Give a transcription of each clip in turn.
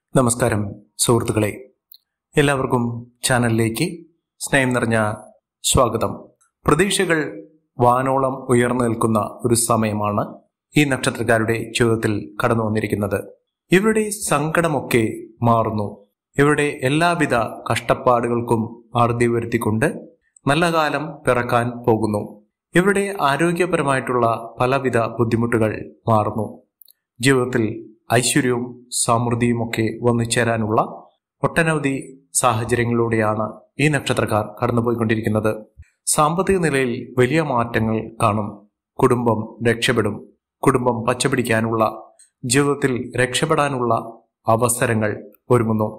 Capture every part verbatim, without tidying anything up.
നമസ്കാരം സുഹൃത്തുക്കളെ, എല്ലാവർക്കും ചാനലിലേക്ക് സ്നേഹം നിറഞ്ഞ സ്വാഗതം. പ്രതീക്ഷകൾ വാനോളം ഉയർന്നു നിൽക്കുന്ന ഒരു സമയമാണ് ഈ നക്ഷത്രക്കാരുടെ ജീവിതത്തിൽ കടന്നു വന്നിരിക്കുന്നത്. ഇവരുടെ സങ്കടമൊക്കെ മാറുന്നു. ഇവരുടെ എല്ലാവിധ കഷ്ടപ്പാടുകൾക്കും അറുതി വരുത്തിക്കൊണ്ട് നല്ല കാലം പിറക്കാൻ പോകുന്നു. ഇവരുടെ ആരോഗ്യപരമായിട്ടുള്ള പലവിധ ബുദ്ധിമുട്ടുകൾ മാറുന്നു. ജീവിതത്തിൽ ഐശ്വര്യവും സമൃദ്ധിയുമൊക്കെ വന്നു ചേരാനുള്ള ഒട്ടനവധി സാഹചര്യങ്ങളിലൂടെയാണ് ഈ നക്ഷത്രക്കാർ കടന്നുപോയിക്കൊണ്ടിരിക്കുന്നത്. സാമ്പത്തിക നിലയിൽ വലിയ മാറ്റങ്ങൾ കാണും. കുടുംബം രക്ഷപ്പെടും. കുടുംബം പച്ചപിടിക്കാനുള്ള, ജീവിതത്തിൽ രക്ഷപ്പെടാനുള്ള അവസരങ്ങൾ ഒരുങ്ങുന്നു.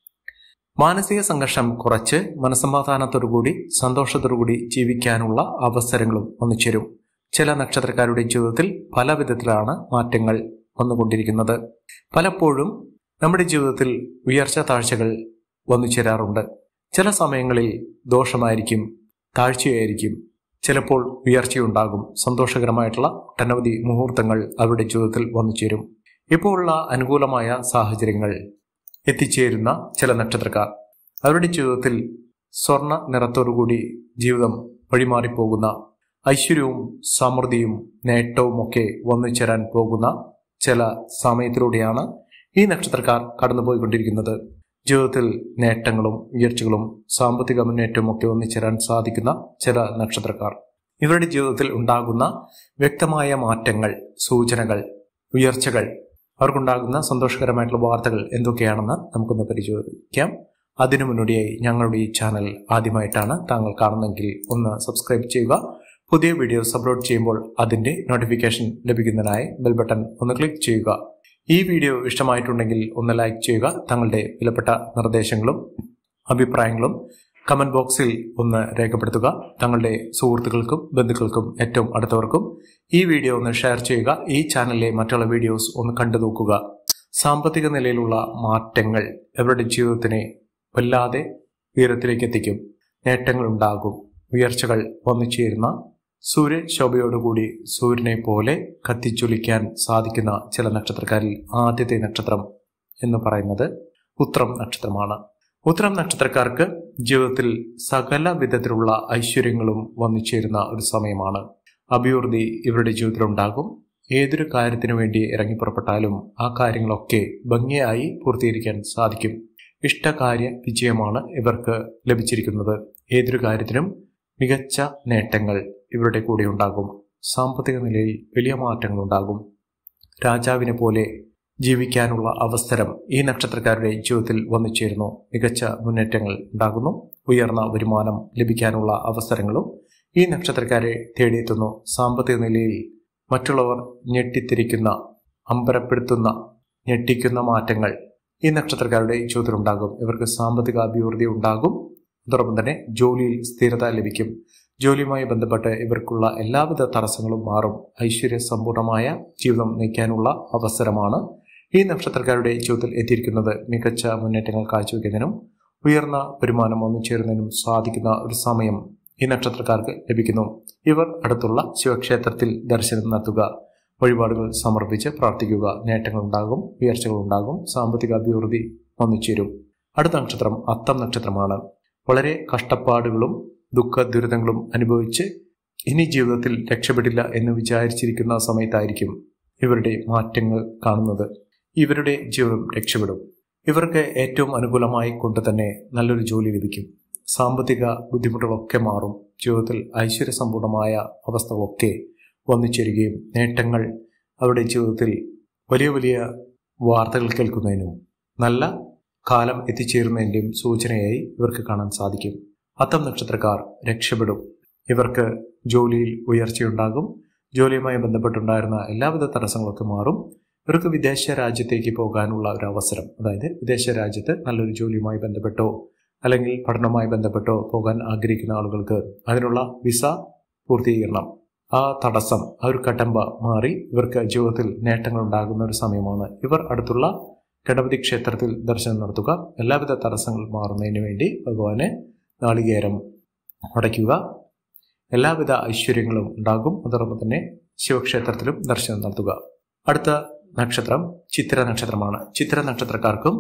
മാനസിക സംഘർഷം കുറച്ച് മനസ്സമാധാനത്തോടുകൂടി സന്തോഷത്തോടുകൂടി ജീവിക്കാനുള്ള അവസരങ്ങളും വന്നുചേരും. ചില നക്ഷത്രക്കാരുടെ ജീവിതത്തിൽ പല വിധത്തിലാണ് മാറ്റങ്ങൾ വന്നുകൊണ്ടിരിക്കുന്നത്. പലപ്പോഴും നമ്മുടെ ജീവിതത്തിൽ ഉയർച്ച താഴ്ചകൾ വന്നു ചേരാറുണ്ട്. ചില സമയങ്ങളിൽ ദോഷമായിരിക്കും, താഴ്ചയായിരിക്കും. ചിലപ്പോൾ ഉയർച്ചയുണ്ടാകും. സന്തോഷകരമായിട്ടുള്ള ഒട്ടനവധി മുഹൂർത്തങ്ങൾ അവരുടെ ജീവിതത്തിൽ വന്നു ചേരും. ഇപ്പോഴുള്ള അനുകൂലമായ സാഹചര്യങ്ങൾ എത്തിച്ചേരുന്ന ചില നക്ഷത്രക്കാർ അവരുടെ ജീവിതത്തിൽ സ്വർണ്ണ നിറത്തോടുകൂടി ജീവിതം വഴിമാറിപ്പോകുന്ന, ഐശ്വര്യവും സമൃദ്ധിയും നേട്ടവും ഒക്കെ വന്നു ചേരാൻ പോകുന്ന ചില സമയത്തിലൂടെയാണ് ഈ നക്ഷത്രക്കാർ കടന്നുപോയിക്കൊണ്ടിരിക്കുന്നത്. ജീവിതത്തിൽ നേട്ടങ്ങളും ഉയർച്ചകളും സാമ്പത്തിക മുന്നേറ്റവും ഒക്കെ ഒന്നിച്ചേരാൻ സാധിക്കുന്ന ചില നക്ഷത്രക്കാർ, ഇവരുടെ ജീവിതത്തിൽ ഉണ്ടാകുന്ന വ്യക്തമായ മാറ്റങ്ങൾ, സൂചനകൾ, ഉയർച്ചകൾ, അവർക്കുണ്ടാകുന്ന സന്തോഷകരമായിട്ടുള്ള വാർത്തകൾ എന്തൊക്കെയാണെന്ന് നമുക്കൊന്ന് പരിശോധിക്കാം. അതിനു മുന്നോടിയായി ഞങ്ങളുടെ ഈ ചാനൽ ആദ്യമായിട്ടാണ് താങ്കൾ കാണുന്നതെങ്കിൽ ഒന്ന് സബ്സ്ക്രൈബ് ചെയ്യുക. പുതിയ വീഡിയോസ് അപ്ലോഡ് ചെയ്യുമ്പോൾ അതിന്റെ നോട്ടിഫിക്കേഷൻ ലഭിക്കുന്നതിനായി ബെൽ ബട്ടൺ ഒന്ന് ക്ലിക്ക് ചെയ്യുക. ഈ വീഡിയോ ഇഷ്ടമായിട്ടുണ്ടെങ്കിൽ ഒന്ന് ലൈക്ക് ചെയ്യുക. തങ്ങളുടെ വിലപ്പെട്ട നിർദ്ദേശങ്ങളും അഭിപ്രായങ്ങളും കമന്റ് ബോക്സിൽ ഒന്ന് രേഖപ്പെടുത്തുക. തങ്ങളുടെ സുഹൃത്തുക്കൾക്കും ബന്ധുക്കൾക്കും ഏറ്റവും അടുത്തവർക്കും ഈ വീഡിയോ ഒന്ന് ഷെയർ ചെയ്യുക. ഈ ചാനലിലെ മറ്റുള്ള വീഡിയോസ് ഒന്ന് കണ്ടു നോക്കുക. സാമ്പത്തിക നിലയിലുള്ള മാറ്റങ്ങൾ അവരുടെ ജീവിതത്തിനെ വല്ലാതെ ഉയരത്തിലേക്ക് എത്തിക്കും. നേട്ടങ്ങൾ ഉണ്ടാകും. ഉയർച്ചകൾ വന്നു ചേരുന്ന, സൂര്യശോഭയോടുകൂടി സൂര്യനെ പോലെ കത്തിച്ചൊലിക്കാൻ സാധിക്കുന്ന ചില നക്ഷത്രക്കാരിൽ ആദ്യത്തെ നക്ഷത്രം എന്ന് പറയുന്നത് ഉത്രം നക്ഷത്രമാണ്. ഉത്രം നക്ഷത്രക്കാർക്ക് ജീവിതത്തിൽ സകല വിധത്തിലുള്ള ഐശ്വര്യങ്ങളും വന്നു ചേരുന്ന ഒരു സമയമാണ്. അഭിവൃദ്ധി ഇവരുടെ ജീവിതത്തിലുണ്ടാകും. ഏതൊരു കാര്യത്തിനു വേണ്ടി ഇറങ്ങി പുറപ്പെട്ടാലും ആ കാര്യങ്ങളൊക്കെ ഭംഗിയായി പൂർത്തീകരിക്കാൻ സാധിക്കും. ഇഷ്ടകാര്യ വിജയമാണ് ഇവർക്ക് ലഭിച്ചിരിക്കുന്നത്. ഏതൊരു കാര്യത്തിനും മികച്ച നേട്ടങ്ങൾ ഇവരുടെ കൂടെ ഉണ്ടാകും. സാമ്പത്തിക നിലയിൽ വലിയ മാറ്റങ്ങൾ ഉണ്ടാകും. രാജാവിനെ പോലെ ജീവിക്കാനുള്ള അവസരം ഈ നക്ഷത്രക്കാരുടെ ജീവിതത്തിൽ വന്നു ചേരുന്നു. മികച്ച മുന്നേറ്റങ്ങൾ ഉണ്ടാകുന്നു. ഉയർന്ന വരുമാനം ലഭിക്കാനുള്ള അവസരങ്ങളും ഈ നക്ഷത്രക്കാരെ തേടിയെത്തുന്നു. സാമ്പത്തിക നിലയിൽ മറ്റുള്ളവർ ഞെട്ടിത്തിരിക്കുന്ന, അമ്പരപ്പെടുത്തുന്ന, ഞെട്ടിക്കുന്ന മാറ്റങ്ങൾ ഈ നക്ഷത്രക്കാരുടെ ജീവിതത്തിൽ ഉണ്ടാകും. ഇവർക്ക് സാമ്പത്തിക അഭിവൃദ്ധി ഉണ്ടാകും. അതോടൊപ്പം തന്നെ ജോലിയിൽ സ്ഥിരത ലഭിക്കും. ജോലിയുമായി ബന്ധപ്പെട്ട് ഇവർക്കുള്ള എല്ലാവിധ തടസ്സങ്ങളും മാറും. ഐശ്വര്യ സമ്പൂർണമായ ജീവിതം നയിക്കാനുള്ള അവസരമാണ് ഈ നക്ഷത്രക്കാരുടെ ജീവിതത്തിൽ എത്തിയിരിക്കുന്നത്. മികച്ച മുന്നേറ്റങ്ങൾ കാഴ്ചവെക്കുന്നതിനും ഉയർന്ന വരുമാനം വന്നു ചേരുന്നതിനും സാധിക്കുന്ന ഒരു സമയം ഈ നക്ഷത്രക്കാർക്ക് ലഭിക്കുന്നു. ഇവർ അടുത്തുള്ള ശിവക്ഷേത്രത്തിൽ ദർശനം നടത്തുക, വഴിപാടുകൾ സമർപ്പിച്ച് പ്രാർത്ഥിക്കുക. നേട്ടങ്ങൾ ഉണ്ടാകും, ഉയർച്ചകൾ ഉണ്ടാകും, സാമ്പത്തിക അഭിവൃദ്ധി വന്നു ചേരും. അടുത്ത നക്ഷത്രം അത്തം നക്ഷത്രമാണ്. വളരെ കഷ്ടപ്പാടുകളും ദുഃഖ ദുരിതങ്ങളും അനുഭവിച്ച് ഇനി ജീവിതത്തിൽ രക്ഷപ്പെടില്ല എന്ന് വിചാരിച്ചിരിക്കുന്ന സമയത്തായിരിക്കും ഇവരുടെ മാറ്റങ്ങൾ കാണുന്നത്. ഇവരുടെ ജീവിതം രക്ഷപ്പെടും. ഇവർക്ക് ഏറ്റവും അനുകൂലമായി കൊണ്ട് തന്നെ നല്ലൊരു ജോലി ലഭിക്കും. സാമ്പത്തിക ബുദ്ധിമുട്ടുകളൊക്കെ മാറും. ജീവിതത്തിൽ ഐശ്വര്യസമ്പൂർണമായ അവസ്ഥകളൊക്കെ വന്നു ചേരുകയും നേട്ടങ്ങൾ അവരുടെ ജീവിതത്തിൽ വലിയ വലിയ വാർത്തകൾ കേൾക്കുന്നതിനും നല്ല കാലം എത്തിച്ചേരുന്നതിൻ്റെയും സൂചനയായി ഇവർക്ക് കാണാൻ സാധിക്കും. അത്തം നക്ഷത്രക്കാർ രക്ഷപ്പെടും. ഇവർക്ക് ജോലിയിൽ ഉയർച്ചയുണ്ടാകും. ജോലിയുമായി ബന്ധപ്പെട്ടുണ്ടായിരുന്ന എല്ലാവിധ തടസ്സങ്ങളൊക്കെ മാറും. ഇവർക്ക് വിദേശ രാജ്യത്തേക്ക് പോകാനുള്ള ഒരു അവസരം, അതായത് വിദേശ രാജ്യത്ത് നല്ലൊരു ജോലിയുമായി ബന്ധപ്പെട്ടോ അല്ലെങ്കിൽ പഠനവുമായി ബന്ധപ്പെട്ടോ പോകാൻ ആഗ്രഹിക്കുന്ന ആളുകൾക്ക് അതിനുള്ള വിസ പൂർത്തീകരണം, ആ തടസ്സം, ആ ഒരു കടമ്പ മാറി ഇവർക്ക് ജീവിതത്തിൽ നേട്ടങ്ങൾ ഉണ്ടാകുന്ന ഒരു സമയമാണ്. ഇവർ അടുത്തുള്ള ഗണപതി ക്ഷേത്രത്തിൽ ദർശനം നടത്തുക. എല്ലാവിധ തടസ്സങ്ങൾ മാറുന്നതിന് വേണ്ടി ഭഗവാനെ നാളികേരം അടയ്ക്കുക. എല്ലാവിധ ഐശ്വര്യങ്ങളും ഉണ്ടാകും. അതോടൊപ്പം തന്നെ ശിവക്ഷേത്രത്തിലും ദർശനം നടത്തുക. അടുത്ത നക്ഷത്രം ചിത്ര നക്ഷത്രമാണ്. ചിത്ര നക്ഷത്രക്കാർക്കും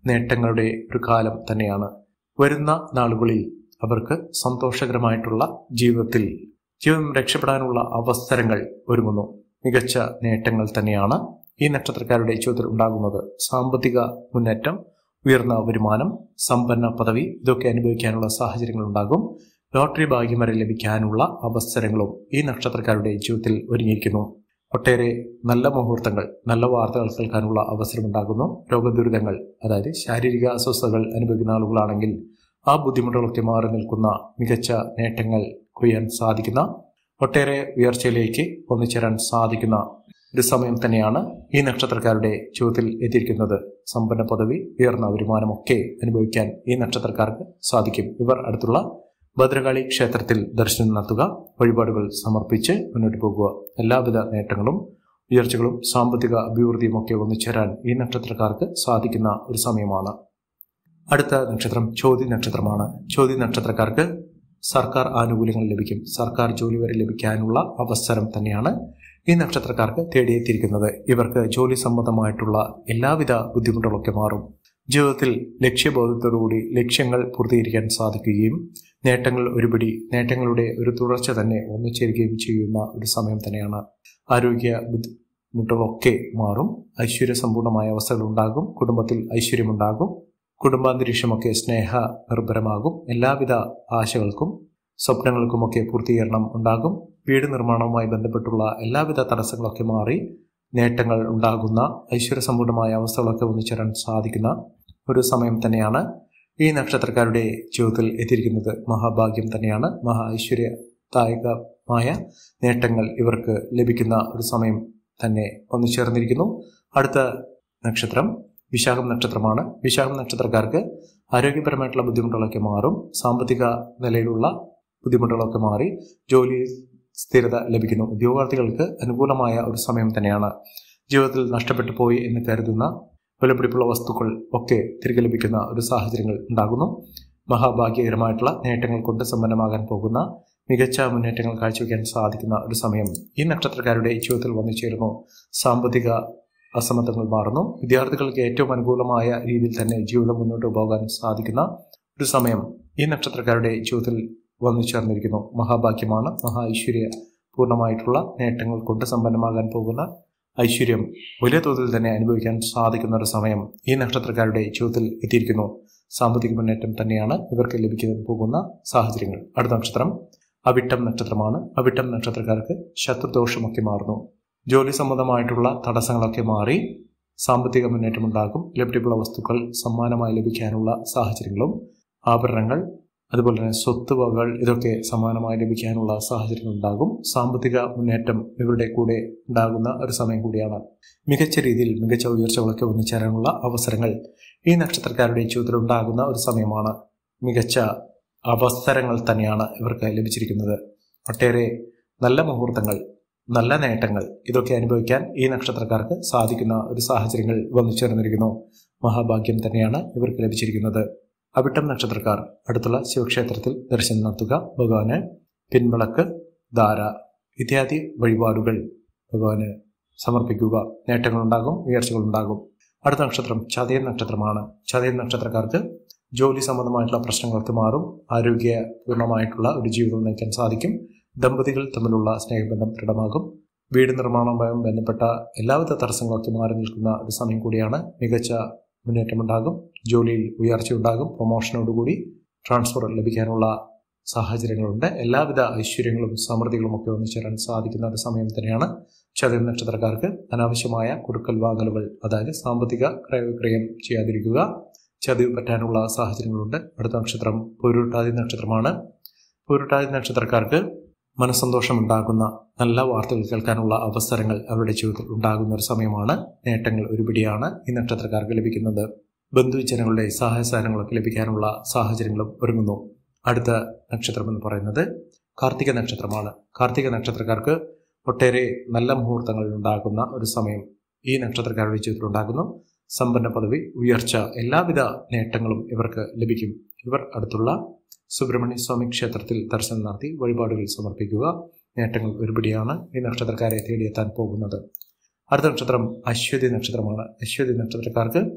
നേട്ടങ്ങളുടെ ഒരു കാലം തന്നെയാണ്. വരുന്ന നാളുകളിൽ അവർക്ക് സന്തോഷകരമായിട്ടുള്ള ജീവിതത്തിൽ ജീവിതം രക്ഷപ്പെടാനുള്ള അവസരങ്ങൾ ഒരുങ്ങുന്നു. മികച്ച നേട്ടങ്ങൾ തന്നെയാണ് ഈ നക്ഷത്രക്കാരുടെ ജീവിതത്തിൽ ഉണ്ടാകുന്നത്. സാമ്പത്തിക മുന്നേറ്റം, ഉയർന്ന വരുമാനം, സമ്പന്ന പദവി ഇതൊക്കെ അനുഭവിക്കാനുള്ള സാഹചര്യങ്ങൾ ഉണ്ടാകും. ലോട്ടറി ഭാഗ്യം വരെ ലഭിക്കാനുള്ള അവസരങ്ങളും ഈ നക്ഷത്രക്കാരുടെ ജീവിതത്തിൽ ഒരുങ്ങിയിരിക്കുന്നു. ഒട്ടേറെ നല്ല മുഹൂർത്തങ്ങൾ, നല്ല വാർത്തകൾ കേൾക്കാനുള്ള അവസരമുണ്ടാകുന്നു. രോഗദുരിതങ്ങൾ, അതായത് ശാരീരിക അസ്വസ്ഥതകൾ അനുഭവിക്കുന്ന ആളുകളാണെങ്കിൽ ആ ബുദ്ധിമുട്ടുകളൊക്കെ മാറി നിൽക്കുന്ന മികച്ച നേട്ടങ്ങൾ കൊയ്യാൻ സാധിക്കുന്ന, ഒട്ടേറെ ഉയർച്ചയിലേക്ക് ഒന്നിച്ചേരാൻ സാധിക്കുന്ന ഒരു സമയം തന്നെയാണ് ഈ നക്ഷത്രക്കാരുടെ ജീവിതത്തിൽ എത്തിയിരിക്കുന്നത്. സമ്പന്ന പദവി, ഉയർന്ന വരുമാനമൊക്കെ അനുഭവിക്കാൻ ഈ നക്ഷത്രക്കാർക്ക് സാധിക്കും. ഇവർ അടുത്തുള്ള ഭദ്രകാളി ക്ഷേത്രത്തിൽ ദർശനം നടത്തുക, വഴിപാടുകൾ സമർപ്പിച്ച് മുന്നോട്ട് പോകുക. എല്ലാവിധ നേട്ടങ്ങളും ഉയർച്ചകളും സാമ്പത്തിക അഭിവൃദ്ധിയും ഒക്കെ ഒന്നിച്ചേരാൻ ഈ നക്ഷത്രക്കാർക്ക് സാധിക്കുന്ന ഒരു സമയമാണ്. അടുത്ത നക്ഷത്രം ചോതി നക്ഷത്രമാണ്. ചോതി നക്ഷത്രക്കാർക്ക് സർക്കാർ ആനുകൂല്യങ്ങൾ ലഭിക്കും. സർക്കാർ ജോലി വരെ ലഭിക്കാനുള്ള അവസരം തന്നെയാണ് ഈ നക്ഷത്രക്കാർക്ക് തേടിയെത്തിയിരിക്കുന്നത്. ഇവർക്ക് ജോലി സംബന്ധമായിട്ടുള്ള എല്ലാവിധ ബുദ്ധിമുട്ടുകളൊക്കെ മാറും. ജീവിതത്തിൽ ലക്ഷ്യബോധത്തോടുകൂടി ലക്ഷ്യങ്ങൾ പൂർത്തീകരിക്കാൻ സാധിക്കുകയും നേട്ടങ്ങൾ ഒരുപിടി നേട്ടങ്ങളുടെ ഒരു തുടർച്ച തന്നെ ഒന്നിച്ചേരുകയും ചെയ്യുന്ന ഒരു സമയം തന്നെയാണ്. ആരോഗ്യ ബുദ്ധിമുട്ടുകളൊക്കെ മാറും. ഐശ്വര്യസമ്പൂർണമായ അവസ്ഥകൾ ഉണ്ടാകും. കുടുംബത്തിൽ ഐശ്വര്യമുണ്ടാകും. കുടുംബാന്തരീക്ഷമൊക്കെ സ്നേഹ നിർഭരമാകും. എല്ലാവിധ ആശകൾക്കും സ്വപ്നങ്ങൾക്കുമൊക്കെ പൂർത്തീകരണം ഉണ്ടാകും. വീട് നിർമ്മാണവുമായി ബന്ധപ്പെട്ടുള്ള എല്ലാവിധ തടസ്സങ്ങളൊക്കെ മാറി നേട്ടങ്ങൾ ഉണ്ടാകുന്ന ഐശ്വര്യസമ്പൂർണമായ അവസ്ഥകളൊക്കെ ഒന്നിച്ചേരാൻ സാധിക്കുന്ന ഒരു സമയം തന്നെയാണ് ഈ നക്ഷത്രക്കാരുടെ ജീവിതത്തിൽ എത്തിയിരിക്കുന്നത്. മഹാഭാഗ്യം തന്നെയാണ്. മഹാ ഐശ്വര്യദായകമായ നേട്ടങ്ങൾ ഇവർക്ക് ലഭിക്കുന്ന ഒരു സമയം തന്നെ ഒന്നിച്ചേർന്നിരിക്കുന്നു. അടുത്ത നക്ഷത്രം വിശാഖം നക്ഷത്രമാണ്. വിശാഖം നക്ഷത്രക്കാർക്ക് ആരോഗ്യപരമായിട്ടുള്ള ബുദ്ധിമുട്ടുകളൊക്കെ മാറും. സാമ്പത്തിക നിലയിലുള്ള ബുദ്ധിമുട്ടുകളൊക്കെ മാറി ജോലി സ്ഥിരത ലഭിക്കുന്നു. ഉദ്യോഗാർത്ഥികൾക്ക് അനുകൂലമായ ഒരു സമയം തന്നെയാണ്. ജീവിതത്തിൽ നഷ്ടപ്പെട്ടു പോയി എന്ന് കരുതുന്ന വിലപിടിപ്പുള്ള വസ്തുക്കൾ ഒക്കെ തിരികെ ലഭിക്കുന്ന ഒരു സാഹചര്യങ്ങൾ ഉണ്ടാകുന്നു. മഹാഭാഗ്യകരമായിട്ടുള്ള നേട്ടങ്ങൾ കൊണ്ട് സമ്പന്നമാകാൻ പോകുന്ന മികച്ച മുന്നേറ്റങ്ങൾ കാഴ്ചവെക്കാൻ സാധിക്കുന്ന ഒരു സമയം ഈ നക്ഷത്രക്കാരുടെ ജീവിതത്തിൽ വന്നു ചേരുന്നു. സാമ്പത്തിക അസമത്വങ്ങൾ മാറുന്നു. വിദ്യാർത്ഥികൾക്ക് ഏറ്റവും അനുകൂലമായ രീതിയിൽ തന്നെ ജീവിതം മുന്നോട്ട് പോകാൻ സാധിക്കുന്ന ഒരു സമയം ഈ നക്ഷത്രക്കാരുടെ ജീവിതത്തിൽ വന്നു ചേർന്നിരിക്കുന്നു. മഹാഭാഗ്യമാണ്. മഹാ ഐശ്വര്യ പൂർണ്ണമായിട്ടുള്ള നേട്ടങ്ങൾ കൊണ്ട് സമ്പന്നമാകാൻ പോകുന്ന ഐശ്വര്യം വലിയ തോതിൽ തന്നെ അനുഭവിക്കാൻ സാധിക്കുന്ന ഒരു സമയം ഈ നക്ഷത്രക്കാരുടെ ജീവിതത്തിൽ എത്തിയിരിക്കുന്നു. സാമ്പത്തിക മുന്നേറ്റം തന്നെയാണ് ഇവർക്ക് ലഭിക്കാൻ പോകുന്ന സാഹചര്യങ്ങൾ. അടുത്ത നക്ഷത്രം അവിട്ടം നക്ഷത്രമാണ്. അവിട്ടം നക്ഷത്രക്കാർക്ക് ശത്രുദോഷമൊക്കെ മാറുന്നു. ജോലി സംബന്ധമായിട്ടുള്ള തടസ്സങ്ങളൊക്കെ മാറി സാമ്പത്തിക മുന്നേറ്റമുണ്ടാകും. ലഭിക്കുന്ന വസ്തുക്കൾ സമ്മാനമായി ലഭിക്കാനുള്ള സാഹചര്യങ്ങളും ആഭരണങ്ങൾ അതുപോലെ തന്നെ സ്വത്തുവകകൾ ഇതൊക്കെ സമാനമായി ലഭിക്കാനുള്ള സാഹചര്യങ്ങൾ ഉണ്ടാകും. സാമ്പത്തിക മുന്നേറ്റം ഇവരുടെ കൂടെ ഉണ്ടാകുന്ന ഒരു സമയം കൂടിയാണ്. മികച്ച രീതിയിൽ മികച്ച ഉയർച്ചകളൊക്കെ ഒന്നിച്ചേരാനുള്ള അവസരങ്ങൾ ഈ നക്ഷത്രക്കാരുടെ ജീവിതത്തിൽ ഉണ്ടാകുന്ന ഒരു സമയമാണ്. മികച്ച അവസരങ്ങൾ തന്നെയാണ് ഇവർക്ക് ലഭിച്ചിരിക്കുന്നത്. ഒട്ടേറെ നല്ല മുഹൂർത്തങ്ങൾ, നല്ല നേട്ടങ്ങൾ ഇതൊക്കെ അനുഭവിക്കാൻ ഈ നക്ഷത്രക്കാർക്ക് സാധിക്കുന്ന ഒരു സാഹചര്യങ്ങൾ വന്നു ചേർന്നിരിക്കുന്നു. മഹാഭാഗ്യം തന്നെയാണ് ഇവർക്ക് ലഭിച്ചിരിക്കുന്നത്. അവിട്ടം നക്ഷത്രക്കാർ അടുത്തുള്ള ശിവക്ഷേത്രത്തിൽ ദർശനം നടത്തുക. ഭഗവാന് പിൻവിളക്ക്, ധാര ഇത്യാദി വഴിപാടുകൾ ഭഗവാന് സമർപ്പിക്കുക. നേട്ടങ്ങളുണ്ടാകും, ഉയർച്ചകളുണ്ടാകും. അടുത്ത നക്ഷത്രം ചതയൻ നക്ഷത്രമാണ്. ചതയൻ നക്ഷത്രക്കാർക്ക് ജോലി സംബന്ധമായിട്ടുള്ള പ്രശ്നങ്ങൾക്ക് മാറും. ആരോഗ്യപൂർണമായിട്ടുള്ള ഒരു ജീവിതം നയിക്കാൻ സാധിക്കും. ദമ്പതികൾ തമ്മിലുള്ള സ്നേഹബന്ധം ദൃഢമാകും. വീട് നിർമ്മാണവുമായി ബന്ധപ്പെട്ട എല്ലാവിധ തടസ്സങ്ങളൊക്കെ മാറി നിൽക്കുന്ന ഒരു സമയം കൂടിയാണ്. മികച്ച മുന്നേറ്റമുണ്ടാകും. ജോലിയിൽ ഉയർച്ചയുണ്ടാകും. പ്രൊമോഷനോടുകൂടി ട്രാൻസ്ഫർ ലഭിക്കാനുള്ള സാഹചര്യങ്ങളുണ്ട്. എല്ലാവിധ ഐശ്വര്യങ്ങളും സമൃദ്ധികളും ഒക്കെ ഒന്നിച്ചേരാൻ സാധിക്കുന്ന ഒരു സമയം തന്നെയാണ് ചതയം നക്ഷത്രക്കാർക്ക്. അനാവശ്യമായ കൊടുക്കൽ വാങ്ങലുകൾ, അതായത് സാമ്പത്തിക ക്രയവിക്രയം ചെയ്യാതിരിക്കുക. ചതിവ് പറ്റാനുള്ള സാഹചര്യങ്ങളുണ്ട്. അടുത്ത നക്ഷത്രം പൂരുരുട്ടാതി നക്ഷത്രമാണ്. പൂരുരുട്ടാതി നക്ഷത്രക്കാർക്ക് മനസ്സന്തോഷമുണ്ടാകുന്ന നല്ല വാർത്തകൾ കേൾക്കാനുള്ള അവസരങ്ങൾ അവരുടെ ജീവിതത്തിൽ ഉണ്ടാകുന്ന ഒരു സമയമാണ്. നേട്ടങ്ങൾ ഒരുപിടിയാണ് ഈ നക്ഷത്രക്കാർക്ക് ലഭിക്കുന്നത്. ബന്ധുജനങ്ങളുടെ സഹായ സഹകരണങ്ങളൊക്കെ ലഭിക്കാനുള്ള സാഹചര്യങ്ങളും ഒരുങ്ങുന്നു. അടുത്ത നക്ഷത്രം എന്ന് പറയുന്നത് കാർത്തിക നക്ഷത്രമാണ്. കാർത്തിക നക്ഷത്രക്കാർക്ക് ഒട്ടേറെ നല്ല മുഹൂർത്തങ്ങൾ ഉണ്ടാകുന്ന ഒരു സമയം ഈ നക്ഷത്രക്കാരുടെ ജീവിതത്തിൽ ഉണ്ടാകുന്നു. സമ്പന്ന പദവി, ഉയർച്ച, എല്ലാവിധ നേട്ടങ്ങളും ഇവർക്ക് ലഭിക്കും. ഇവർ അടുത്തുള്ള സുബ്രഹ്മണ്യ സ്വാമി ക്ഷേത്രത്തിൽ ദർശനം നടത്തി വഴിപാടുകൾ സമർപ്പിക്കുക. നേട്ടങ്ങൾ ഒരുപിടിയാണ് ഈ നക്ഷത്രക്കാരെ തേടിയെത്താൻ പോകുന്നത്. അടുത്ത നക്ഷത്രം അശ്വതി നക്ഷത്രമാണ്. അശ്വതി നക്ഷത്രക്കാർക്ക്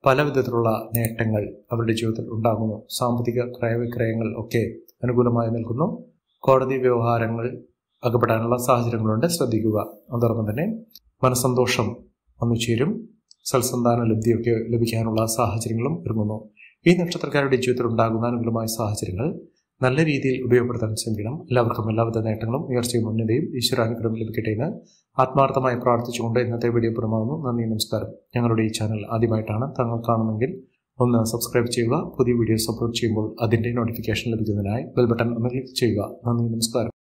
പല വിധത്തിലുള്ള നേട്ടങ്ങൾ അവരുടെ ജീവിതത്തിൽ ഉണ്ടാകുന്നു. സാമ്പത്തിക ക്രയവിക്രയങ്ങൾ ഒക്കെ അനുകൂലമായി നിൽക്കുന്നു. കോടതി വ്യവഹാരങ്ങൾ അകപ്പെടാനുള്ള സാഹചര്യങ്ങളുണ്ട്, ശ്രദ്ധിക്കുക. അതോടൊപ്പം തന്നെ മനസ്സന്തോഷം വന്നു ചേരും. സൽസന്താന ലബ്ധിയൊക്കെ ലഭിക്കാനുള്ള സാഹചര്യങ്ങളും ഒരുങ്ങുന്നു. ഈ നക്ഷത്രക്കാരുടെ ജീവിതത്തിൽ ഉണ്ടാകുന്ന അനുകൂലമായ സാഹചര്യങ്ങൾ നല്ല രീതിയിൽ ഉപയോഗപ്പെടുത്താൻ ശ്രമിക്കണം. എല്ലാവർക്കും എല്ലാവിധ നേട്ടങ്ങളും ഉയർച്ചയും ഉന്നതിയും ഈശ്വരാനുഗ്രഹം ലഭിക്കട്ടെ എന്ന് ആത്മാർത്ഥമായി പ്രാർത്ഥിച്ചുകൊണ്ട് ഇന്നത്തെ വീഡിയോ പൂർണ്ണമാകുന്നു. നന്ദി, നമസ്കാരം. ഞങ്ങളുടെ ഈ ചാനൽ ആദ്യമായിട്ടാണ് താങ്കൾ കാണുന്നെങ്കിൽ ഒന്ന് സബ്സ്ക്രൈബ് ചെയ്യുക. പുതിയ വീഡിയോസ് അപ്ലോഡ് ചെയ്യുമ്പോൾ അതിൻ്റെ നോട്ടിഫിക്കേഷൻ ലഭിക്കുന്നതിനായി ബെൽ ബട്ടൺ ഒന്ന് ക്ലിക്ക് ചെയ്യുക. നന്ദി, നമസ്കാരം.